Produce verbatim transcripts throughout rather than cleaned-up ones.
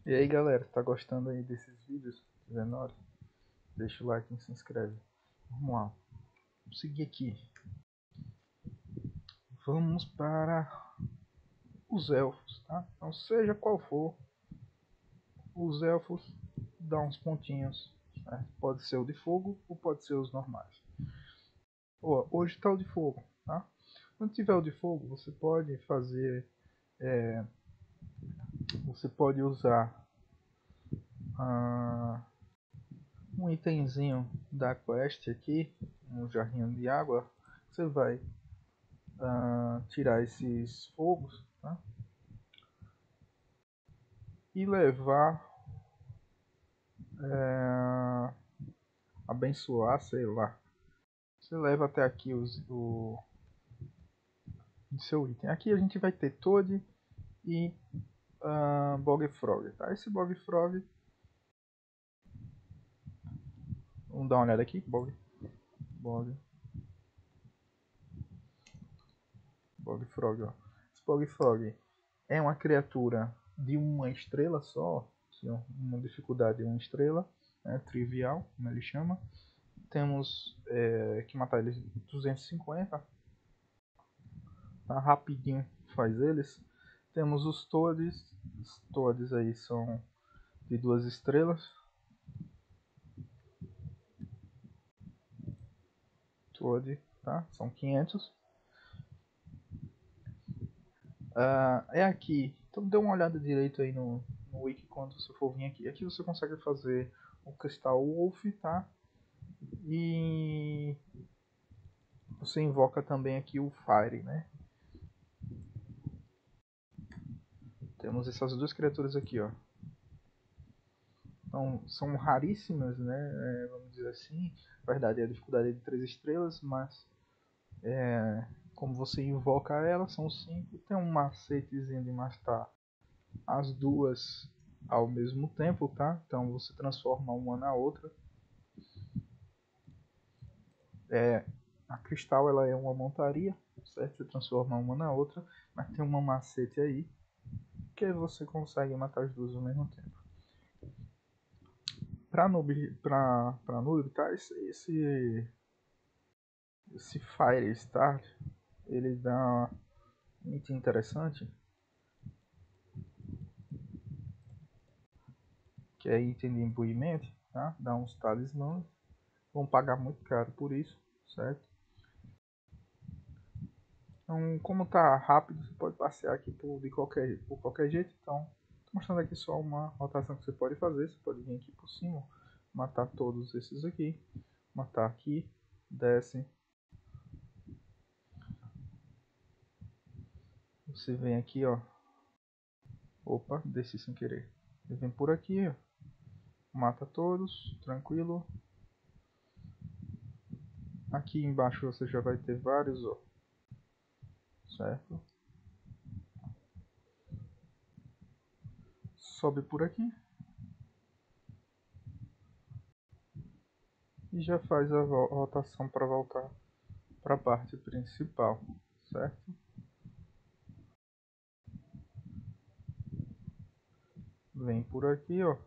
E aí galera, tá gostando aí desses vídeos de Venori? Deixa o like e se inscreve. Vamos lá, vamos seguir aqui. Vamos para os elfos, tá? Então seja qual for, os elfos dão uns pontinhos, né? Pode ser o de fogo ou pode ser os normais. Ó, hoje tá o de fogo, tá? Quando tiver o de fogo, você pode fazer, é, você pode usar ah, um itemzinho da quest aqui, um jarrinho de água. Você vai uh, tirar esses fogos, tá? E levar, é, abençoar, sei lá. Você leva até aqui os, o, o seu item. Aqui a gente vai ter Toad e uh, Bog Frog, tá? Esse Bog Frog, vamos dar uma olhada aqui, Bog, Bog, Bog Frog, ó. Esse Bog Frog é uma criatura de uma estrela só, uma dificuldade de uma estrela, né, trivial, como ele chama. Temos é, que matar eles duzentos e cinquenta, tá? Rapidinho faz eles. Temos os Toads, os Toads aí são de duas estrelas. Toad, tá? São quinhentos. Uh, é aqui, então dê uma olhada direito aí no, no wiki quando você for vir aqui. Aqui você consegue fazer o Crystal Wolf, tá? E você invoca também aqui o Fire, né? Temos essas duas criaturas aqui, ó. Então, são raríssimas, né? É, vamos dizer assim. Na verdade, a dificuldade é de três estrelas, mas é, como você invoca ela, são cinco. Tem um macetezinho de matar as duas ao mesmo tempo, tá? Então você transforma uma na outra. É, a cristal ela é uma montaria, certo? Você transforma uma na outra, mas tem uma macete aí que você consegue matar as duas ao mesmo tempo. Para noob, pra, pra noob, tá? Esse, esse, esse Fire Start, ele dá um item interessante, que é item de imbuimento, tá? Dá uns talismãs, vão pagar muito caro por isso, certo? Então, como tá rápido, você pode passear aqui por, de qualquer, por qualquer jeito. Então, tô mostrando aqui só uma rotação que você pode fazer. Você pode vir aqui por cima, matar todos esses aqui, matar aqui, desce. Você vem aqui, ó. Opa, desci sem querer. Você vem por aqui, ó. Mata todos, tranquilo. Aqui embaixo você já vai ter vários, ó. Certo? Sobe por aqui. E já faz a rotação para voltar para a parte principal, certo? Vem por aqui, ó.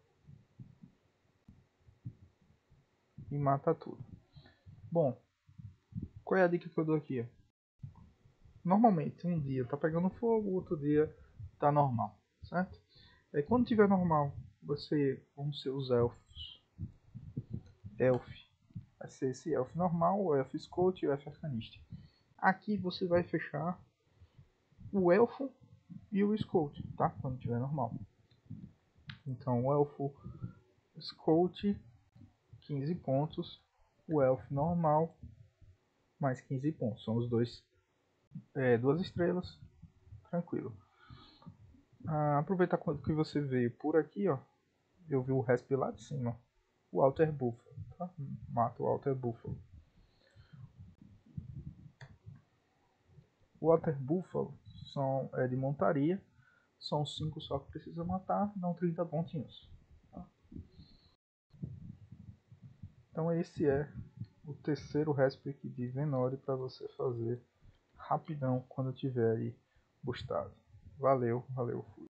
E mata tudo. Bom, qual é a dica que eu dou aqui? Normalmente, um dia tá pegando fogo, outro dia tá normal, certo? Aí quando tiver normal, você vão ser os elfos. Elf. Vai ser esse elf normal, o elf scout e o elf arcanista. Aqui você vai fechar o elfo e o scout, tá? Quando tiver normal. Então o elfo scout, quinze pontos. O elfo normal, mais quinze pontos. São os dois, é, duas estrelas, tranquilo. Ah, aproveitar que você veio por aqui, ó. Eu vi o resp lá de cima. O Alter Buffalo, tá? Mata o Alter Buffalo. O Alter Buffalo são, é de montaria. São cinco só que precisa matar, dão trinta pontinhos. Tá? Então esse é o terceiro resp aqui de Venori para você fazer rapidão quando tiver aí boostado. Valeu, valeu, fui.